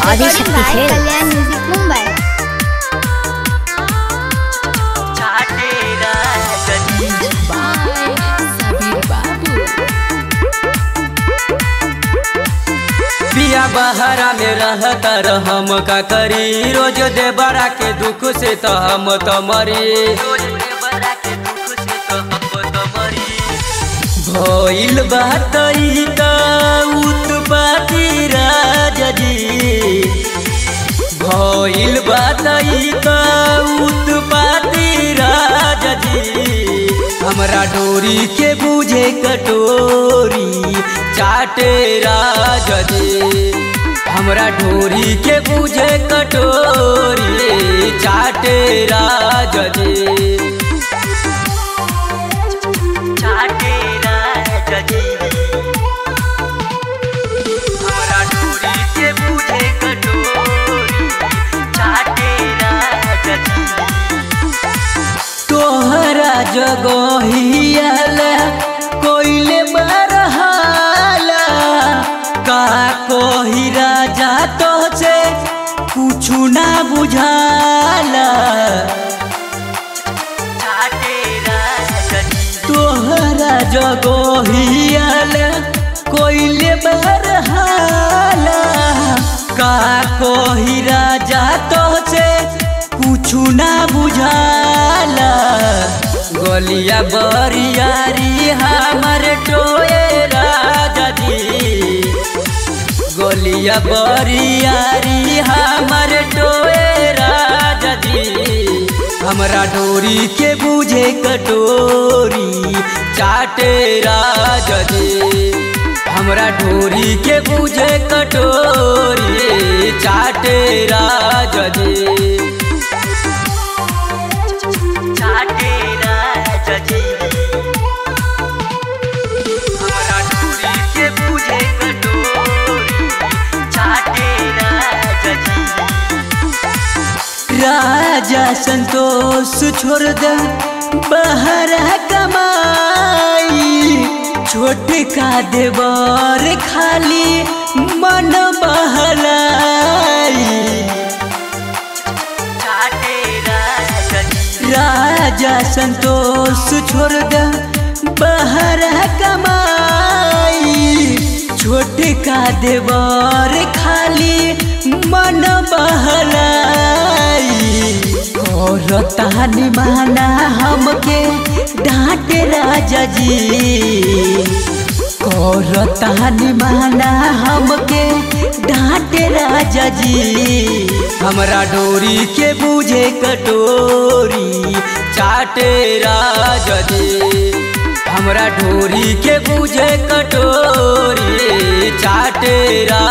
आदिशक्ति खेल कल्याण म्यूजिक मुंबई। पिया बहरा में रहता हम का करी, रोज दे बड़ा के दुख से तो हम तो मरी। भइल बात उत्पाती राजा जी, भइल बात उत्पाती राजा जी। हमरा डोरी के बुझे कटोरी चाटे राजा जी, हमरा डोरी के बुझे कटोरी चाटे राजा जी, चाटे राजा जी। हमरा डोरी के बुझे कटोरी चाटे राजा जी। तोहरा जगहियाल कोइले बरहाला, का कोही राजा तो से कुछु ना बुझाला। तोहरा जगहियाल कोइले बरहाला, का कोही राजा तो से कुछु ना बुझाला। गलिया बरियारी हमर टोए राजा जी, गलिया बरियारी हमर टोए राजा जी। हमरा डोरी के बुझे कटोरी चाटे राजा जी, हमरा डोरी के बुझे कटोरी चाटे राजा जी, चाटे राजा जी। हमरा डोरी के बुझे कटोरी चाटे राजा जी। राजा संतोष छोड़ दे बहरा कमाई, छोटे का देवर खाली मन बहलाई। राजा संतोष छोड़ दे बहरा कमाई, छोटे का देवर खाली मन बहलाई। और तानी माना हमके डांटे राजा जी, और तानी माना हमके डांटे राजा जी। हमरा डोरी के बुझे कटोरी चाटे राजा जी, हमरा डोरी के बुझे कटोरी चाटे राजा।